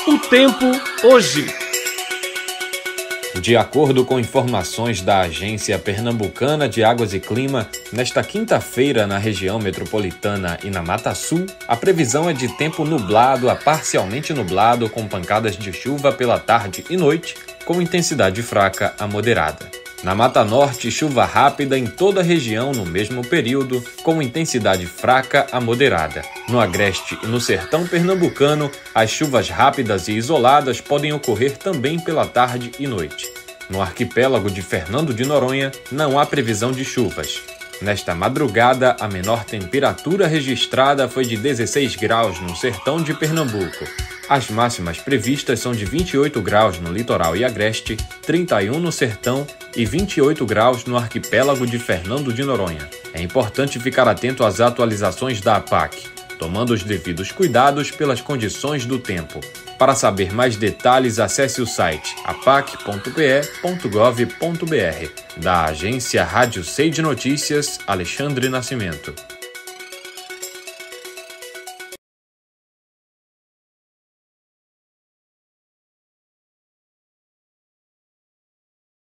O tempo hoje. De acordo com informações da Agência Pernambucana de Águas e Clima, nesta quinta-feira na região metropolitana e na Mata Sul, a previsão é de tempo nublado a parcialmente nublado com pancadas de chuva pela tarde e noite, com intensidade fraca a moderada. Na Mata Norte, chuva rápida em toda a região no mesmo período, com intensidade fraca a moderada. No Agreste e no Sertão Pernambucano, as chuvas rápidas e isoladas podem ocorrer também pela tarde e noite. No arquipélago de Fernando de Noronha, não há previsão de chuvas. Nesta madrugada, a menor temperatura registrada foi de 16 graus no sertão de Pernambuco. As máximas previstas são de 28 graus no litoral e agreste, 31 no sertão e 28 graus no arquipélago de Fernando de Noronha. É importante ficar atento às atualizações da APAC, tomando os devidos cuidados pelas condições do tempo. Para saber mais detalhes, acesse o site apac.pe.gov.br. Da agência Rádio Sei de Notícias, Alexandre Nascimento.